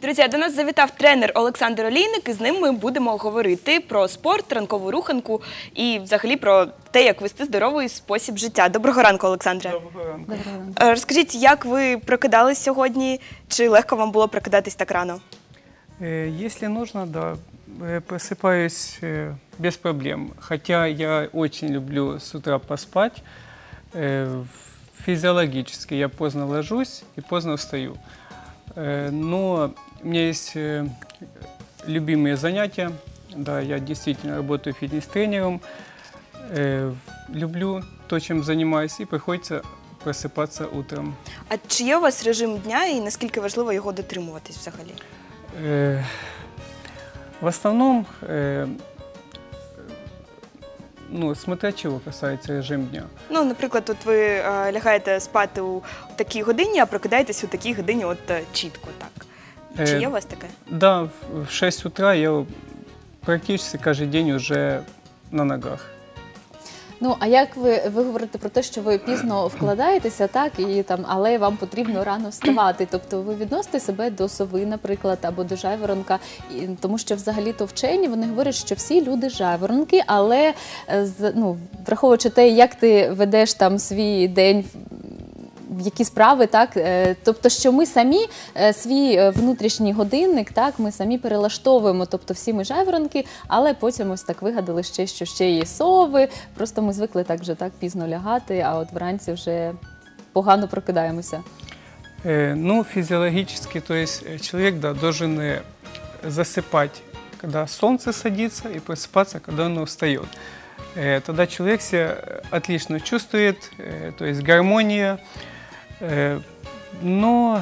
Друзі, до нас завітав тренер Олександр Олійник, і з ним ми будемо говорити про спорт, ранкову руханку і взагалі про те, як вести здоровий спосіб життя. Доброго ранку, Олександре. Доброго ранку. Розкажіть, як ви прокидались сьогодні? Чи легко вам було прокидатись так рано? Если нужно, да, просыпаюсь без проблем. Хотя я очень люблю с утра поспать. Физиологически я поздно ложусь и поздно встаю. Но у меня есть любимые занятия. Да, я действительно работаю фитнес-тренером. Люблю то, чем занимаюсь, и приходится просыпаться утром. А чи є у вас режим дня і наскільки важливо його дотримуватись взагалі? В основном, смотря чего касается режим дня. Ну, наприклад, от ви лягаєте спати у такій годині, а прокидаєтесь у такій годині от чітко, так? Чи є у вас таке? Да, в 6 утра я практически каждый день уже на ногах. Ну, а як ви говорите про те, що ви пізно вкладаєтеся, так, але вам потрібно рано вставати? Тобто ви відносите себе до сови, наприклад, або до жайворонка? Тому що взагалі-то вчені, вони говорять, що всі люди жайворонки, але враховуючи те, як ти ведеш там свій день, які справи, так, тобто, що ми самі свій внутрішній годинник, так, ми самі перелаштовуємо, тобто всі ми жайворонки, але потім ось так вигадали ще, що ще є сови, просто ми звикли так вже так пізно лягати, а от вранці вже погано прокидаємося. Физиологически, то есть человек, да, должен засыпать, когда солнце садится, и просыпаться, когда оно встает. Тогда человек себя отлично чувствует, то есть гармония. Но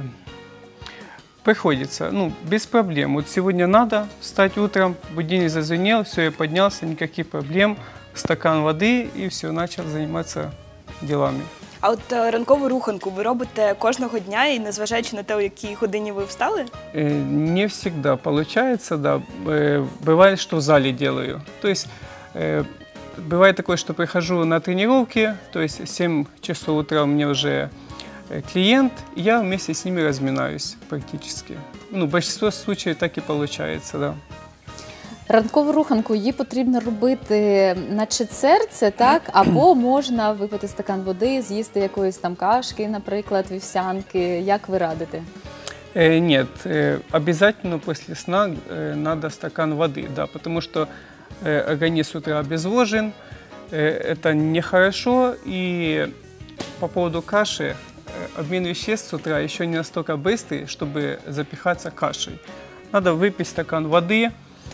приходится, без проблем. Вот сегодня надо встать утром, будильник зазвенел, все, я поднялся, никаких проблем, стакан воды и все, начал заниматься делами. А от ранкову руханку ви робите кожного дня і незважаючи на те, у якій годині ви встали? Не всегда получается, да. Бывает, что в зале делаю. То есть бывает такое, что прихожу на тренировки, то есть 7 часов утра у меня уже клиент, и я вместе с ними разминаюсь практически. В большинстве случаев так и получается, да. Ранкову руханку її потрібно робити на серце, так? Або можна випити стакан води, з'їсти якоїсь там кашки, наприклад, вівсянки. Як ви радите? Нет, обязательно после сна надо стакан воды, да, потому что организм с утра обезвожен, это нехорошо, и по поводу каши, обмен веществ с утра еще не настолько быстрый, чтобы запихаться кашей. Надо выпить стакан воды,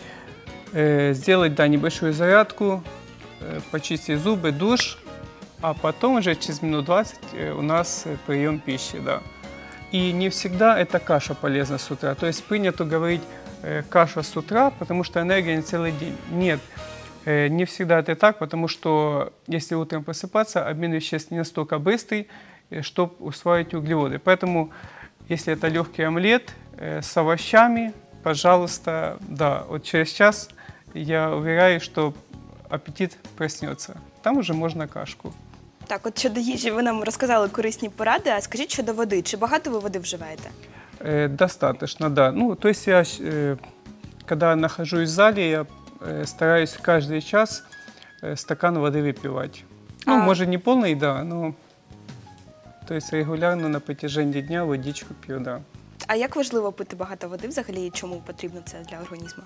сделать, да, небольшую зарядку, почистить зубы, душ, а потом уже через минут 20 у нас прием пищи, да. И не всегда эта каша полезна с утра, то есть принято говорить каша с утра, потому что энергия на целый день. Нет, не всегда это так, потому что если утром просыпаться, обмен веществ не настолько быстрый, чтобы усваивать углеводы. Поэтому, если это легкий омлет с овощами, пожалуйста, да, вот через час я уверяю, что аппетит проснется. Там уже можно кашку. Так, от щодо їжі ви нам розказали корисні поради, а скажіть щодо води. Чи багато ви води вживаєте? Достаточно, да. То есть я, когда нахожусь в зале, я стараюсь каждый час стакан воды выпивать. Может, не полный, да, но то есть регулярно на протяжении дня водичку пью, да. А як важливо пити багато води взагалі і чому потрібно це для організму?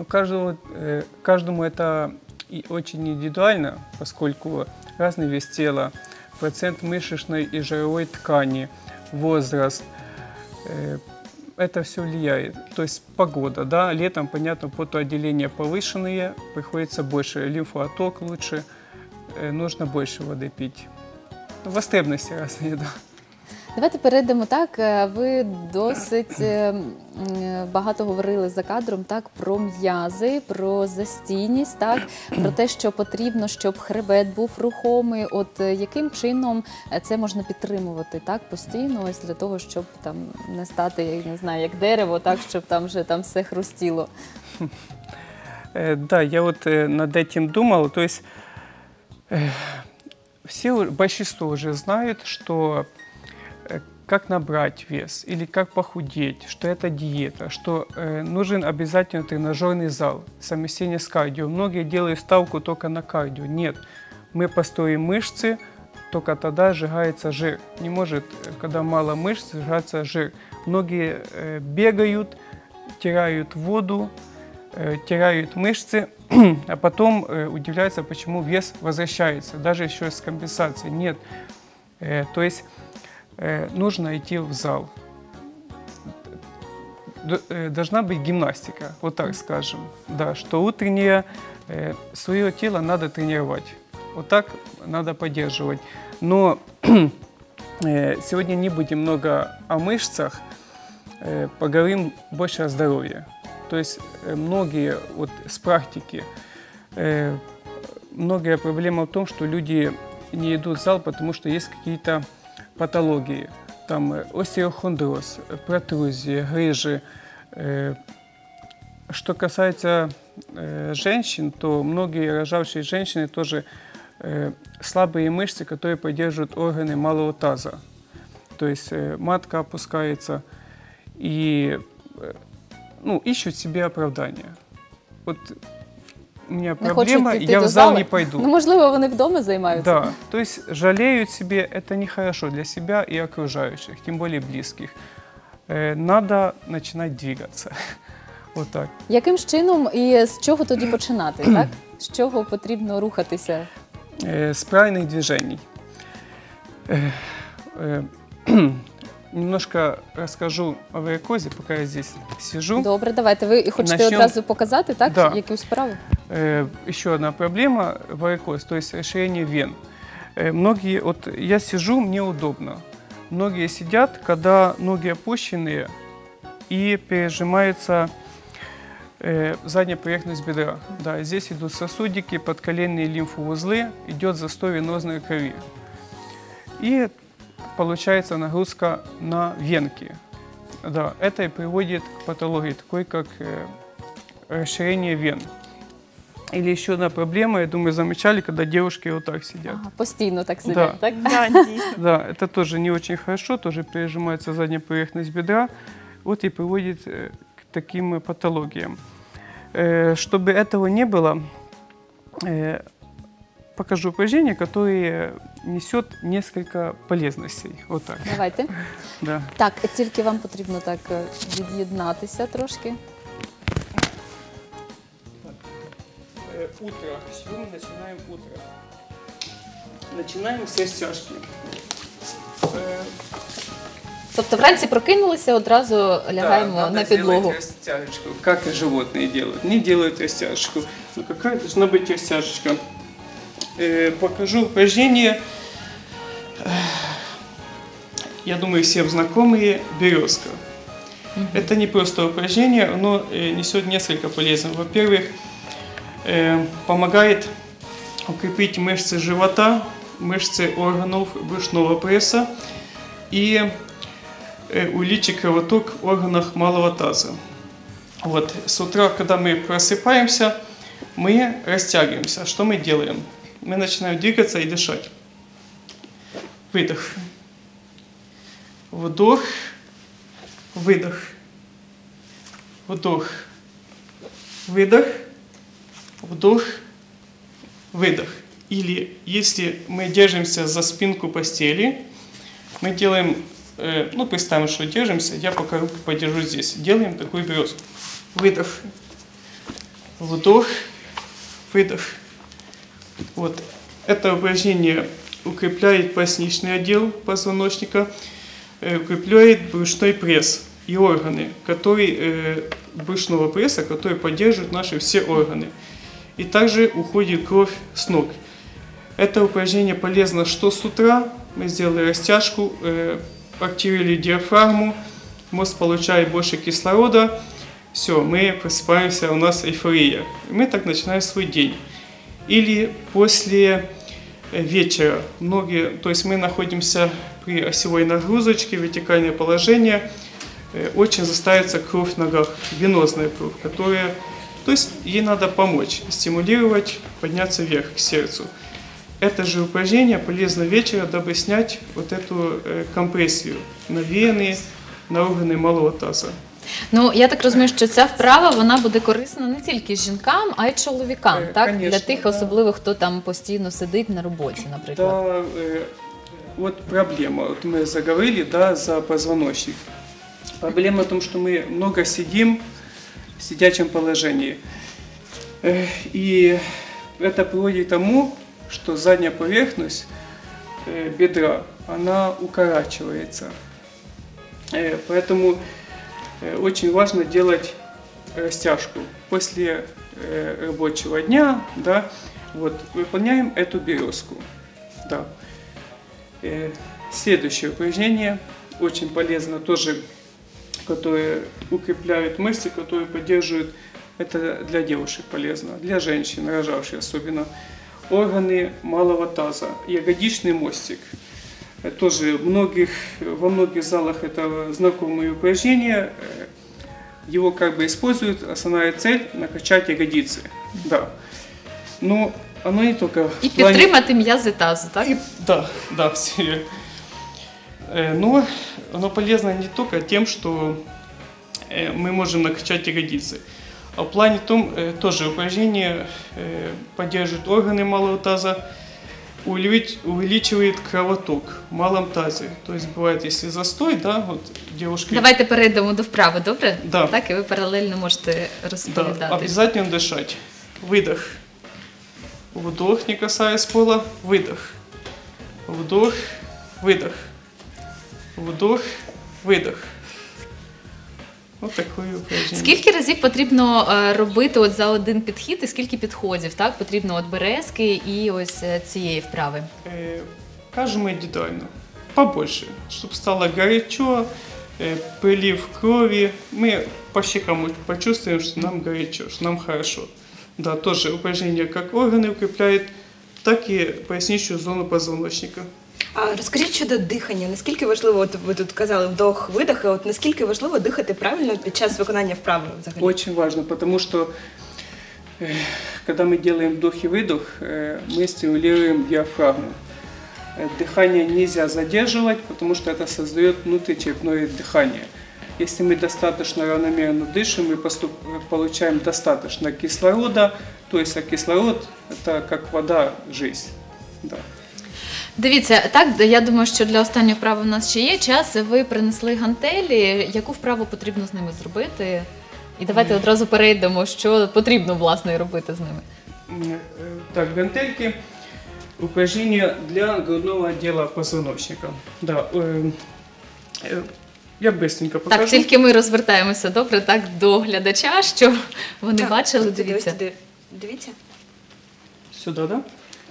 Каждому это очень индивидуально, поскольку разный вес тела, процент мышечной и жировой ткани, возраст, это все влияет. То есть погода, да, летом, понятно, потоотделения повышенные, приходится больше, лимфооток лучше, нужно больше воды пить. Потребности разные, да. Давайте перейдемо так. Ви досить багато говорили за кадром, так, про м'язи, про застійність, так, про те, що потрібно, щоб хребет був рухомий. От яким чином це можна підтримувати, так, постійно, ось для того, щоб там не стати, я не знаю, як дерево, так, щоб там вже там все хрустіло. Да, я вот над этим думал, то есть большинство уже знают, что как набрать вес или как похудеть, что это диета, что нужен обязательно тренажерный зал, совмещение с кардио. Многие делают ставку только на кардио. Нет, мы построим мышцы, только тогда сжигается жир. Не может, когда мало мышц, сжигаться жир. Многие бегают, теряют воду, теряют мышцы, а потом удивляются, почему вес возвращается, даже еще с компенсацией. Нет, то есть нужно идти в зал. Должна быть гимнастика, вот так скажем. Да, что утреннее свое тело надо тренировать. Вот так надо поддерживать. Но сегодня не будем много о мышцах, поговорим больше о здоровье. То есть многие вот с практики, многие проблема в том, что люди не идут в зал, потому что есть какие-то патологии. Там остеохондроз, протрузии, грыжи. Что касается женщин, то многие рожавшие женщины тоже слабые мышцы, которые поддерживают органы малого таза. То есть матка опускается и ищут себе оправдания. Вот у меня проблема, я в зал не пойду. Ну, можливо, вони вдома займаються. Да, то есть жалеют себе, это нехорошо для себя и окружающих, тем более близких. Надо начинать двигаться. Вот так. Яким чином і з чого тоді починати, так? З чого потрібно рухатися? С правильных движений. Немножко расскажу о варикозе, пока я здесь сижу. Добре, давайте. Ви хочете Начнем. одразу показати, так? Да. Яку справу? Еще одна проблема – варикоз, то есть расширение вен. Многие, вот я сижу, мне удобно. Многие сидят, когда ноги опущенные и пережимается задняя поверхность бедра. Да, здесь идут сосудики, подколенные лимфоузлы, идет застой венозной крови. И получается нагрузка на венки. Да, это и приводит к патологии, такой как расширение вен. Или еще одна проблема, я думаю, замечали, когда девушки вот так сидят. Ага, постійно так сидять, Да. так? Да, дійсно. Да, это тоже не очень хорошо, тоже пережимается задняя поверхность бедра, вот и приводит к таким патологиям. Чтобы этого не было, покажу упражнение, которое несет несколько полезностей. Вот так. Давайте. Да. Так, тільки вам потрібно так від'єднатися трошки. Утро. С чего мы начинаем утро? Начинаем с растяжки. Тобто вранці прокинулися, одразу лягаємо Да, на надо підлогу. сделать растяжечку, как и животные делают. Не делают растяжечку. Но какая должна быть растяжечка? Покажу упражнение. Я думаю, всем знакомые березка. Это не просто упражнение, оно несет несколько полезных. Во-первых, помогает укрепить мышцы живота, мышцы органов брюшного пресса и увеличить кровоток в органах малого таза. Вот, с утра, когда мы просыпаемся, мы растягиваемся. Что мы делаем? Мы начинаем двигаться и дышать. Выдох. Вдох. Выдох. Вдох. Выдох. Вдох. Выдох. Или если мы держимся за спинку постели, мы делаем, представим, что держимся, я пока руку подержу здесь. Делаем такую березку. Выдох. Вдох. Выдох. Вот. Это упражнение укрепляет поясничный отдел позвоночника, укрепляет брюшной пресс и органы, брюшного пресса, которые поддерживают наши все органы. И также уходит кровь с ног. Это упражнение полезно, что с утра мы сделали растяжку, активировали диафрагму, мозг получает больше кислорода, все, мы просыпаемся, у нас эйфория. И мы так начинаем свой день. Или после вечера. То есть мы находимся при осевой нагрузочке, вертикальное положение, очень заставится кровь в ногах, венозная кровь, то есть ей надо помочь, стимулировать, подняться вверх к сердцу. это же упражнение полезно вечером, дабы снять вот эту компрессию на вены, на органы малого таза. Ну, я так розумію, що ця вправа, вона буде корисна не тільки жінкам, а й чоловікам, так? Конечно, Для тих, да. особливо, хто там постійно сидить на роботі, наприклад. Да, вот проблема. Вот мы заговорили, да, за позвоночник. Проблема в том, что мы много сидим в сидячем положении. И это приводит к тому, что задняя поверхность бедра, она укорачивается. Поэтому очень важно делать растяжку. После рабочего дня, да, вот, выполняем эту березку. Да. Следующее упражнение, очень полезно тоже, которое укрепляет мышцы, которые поддерживают, это для девушек полезно, для женщин, рожавших особенно, органы малого таза, ягодичный мостик. Тоже во многих залах это знакомые упражнения. Его как бы используют, основная цель – накачать ягодицы. Да. Но оно не только... І підтримати м'язи тазу, так? Да, все. Но оно полезно не только тем, что мы можем накачать ягодицы, а в плане том, тоже упражнение поддерживает органы малого таза, увеличивает кровоток в малом тазе. То есть бывает, если застой, да, вот девушки... Давайте перейдемо до вправи, добре? Да. Так, і ви паралельно можете розповідати. Да, обязательно дышать. Выдох. Вдох, не касаясь пола. Выдох. Вдох, выдох. Вдох, видох. Ось таке упражнення. Скільки разів потрібно робити от за один підхід і скільки підходів, так? Потрібно от березки і ось цієї вправи? Кажемо індивідуально. Побольше, щоб стало горячо, прилив крови. Мы по щекам почувствуем, что нам горячо, что нам хорошо. Да, тоже упражнение как органы укрепляет, так и поясничную зону позвоночника. А розкажіть щодо дихання. Наскільки важливо, от ви тут казали вдох-видох, і от наскільки важливо дихати правильно під час виконання вправи взагалі? Очень важно, потому что когда мы делаем вдох и выдох, мы стимулируем диафрагму. Дыхание нельзя задерживать, потому что это создает внутричерепное дыхание. Если мы достаточно равномерно дышим, мы получаем достаточно кислорода, то есть кислород – это как вода, жизнь. Да. Дивіться, так, я думаю, що для останньої вправи у нас ще є час. Ви принесли гантелі. Яку вправу потрібно з ними зробити? І давайте одразу перейдемо, що потрібно, власне, робити з ними. Так, гантельки – упражнения для грудного отдела позвоночника. Да, я быстренько покажу. Так, тільки ми розвертаємося, добре, так, до глядача, що вони Так, бачили, ось дивіться. Дивіться. Сюда, да?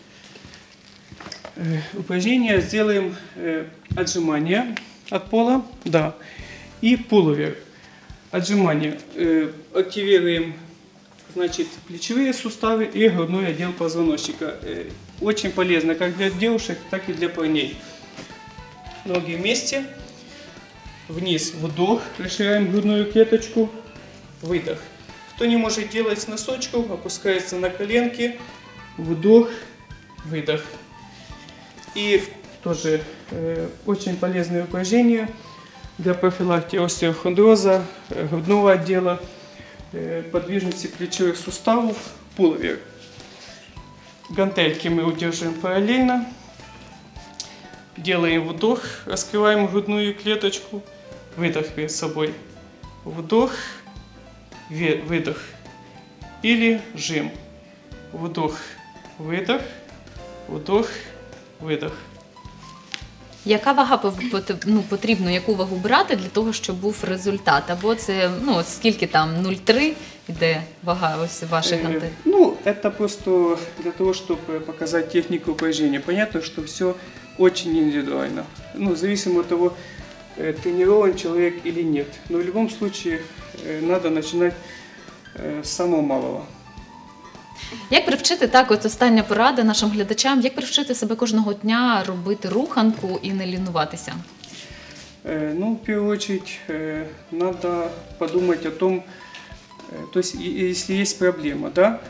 Упражнение сделаем отжимания от пола, да, и пуловер. Отжимания. Активируем, значит, плечевые суставы и грудной отдел позвоночника. Очень полезно как для девушек, так и для парней. Ноги вместе. Вниз, вдох, расширяем грудную клеточку, выдох. Кто не может делать с носочков, опускается на коленки, вдох, выдох. И тоже очень полезное упражнение для профилактики остеохондроза, грудного отдела, подвижности плечевых суставов, пуловер. Гантельки мы удерживаем параллельно. Делаем вдох, раскрываем грудную клеточку, выдох перед собой. Вдох, выдох. Или жим. Вдох, выдох, вдох, видох. Яка вага потрібно, яку вагу брати для того, щоб був результат? Або це, скільки там, 0,3 йде вага ось ваших гантелей? Это просто для того, чтобы показать технику упражнения. Понятно, что все очень индивидуально. Зависимо от того, тренирован человек или нет. Но в любом случае надо начинать с самого малого. Як привчити, так, от остання порада нашим глядачам, як привчити себе кожного дня робити руханку і не лінуватися? В первую очередь, надо подумать о том, то есть, если есть проблема, да,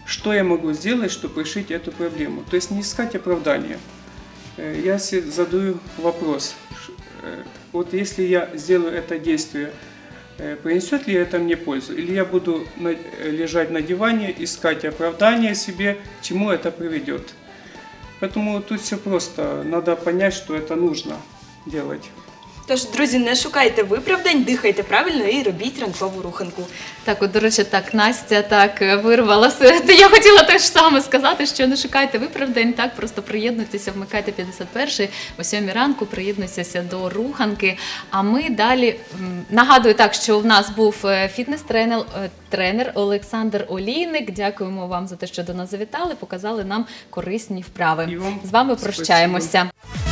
что я могу сделать, чтобы решить эту проблему. То есть не искать оправдания. Я себе задаю вопрос, вот если я сделаю это действие, принесет ли это мне пользу? Или я буду лежать на диване, искать оправдание себе, к чему это приведет? Поэтому тут все просто. Надо понять, что это нужно делать. Тож, друзі, не шукайте виправдань, дихайте правильно і робіть ранкову руханку. Так, от, до речі, так, Настя так вирвалася. Я хотіла теж саме сказати, що не шукайте виправдань, так, просто приєднуйтеся, вмикайте 51-й о 7 ранку, приєднуйтеся до руханки. А ми далі, нагадую так, що в нас був фітнес-тренер Олександр Олійник. Дякуємо вам за те, що до нас завітали, показали нам корисні вправи. І вам З вами спасибо. прощаємося.